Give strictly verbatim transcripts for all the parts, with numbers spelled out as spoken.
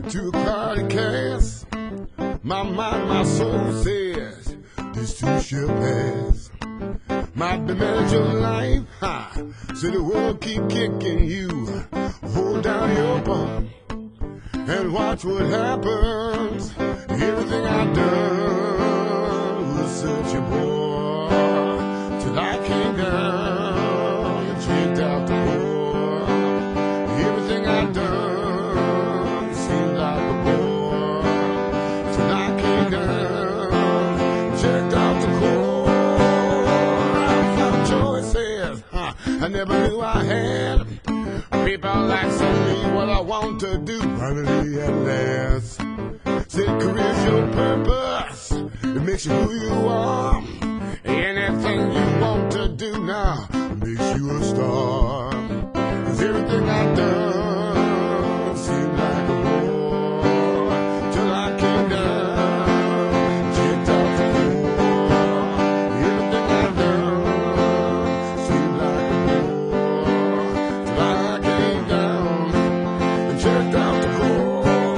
to a cloudy cast. My mind, my soul says this too shall pass. Might be manage your life, ha. So the world keep kicking you. Hold down your bum and watch what happens. Everything I've done was such a bore till I came down and checked out the door. Everything I've done seemed like a bore till I came down and checked out the core. I found choices, huh, I never knew I had. People like some me what I want to do, finally at last. Say career's your purpose, it makes you who you are. Anything you want to do now makes you a star. Cause everything I've done seemed like a war till I came down, checked out the door. Everything I've done seemed like a war till I came down and checked out the core.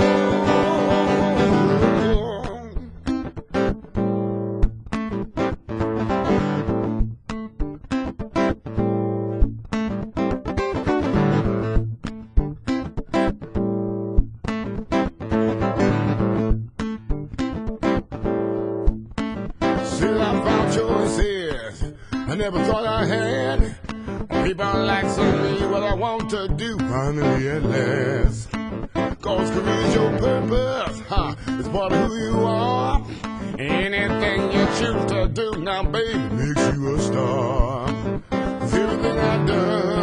Still I found choices I never thought I had. People like some me what I want to do, finally at last. Cause career's your purpose, huh? It's part of who you are. Anything you choose to do now, baby, makes you a star. Cause everything I've done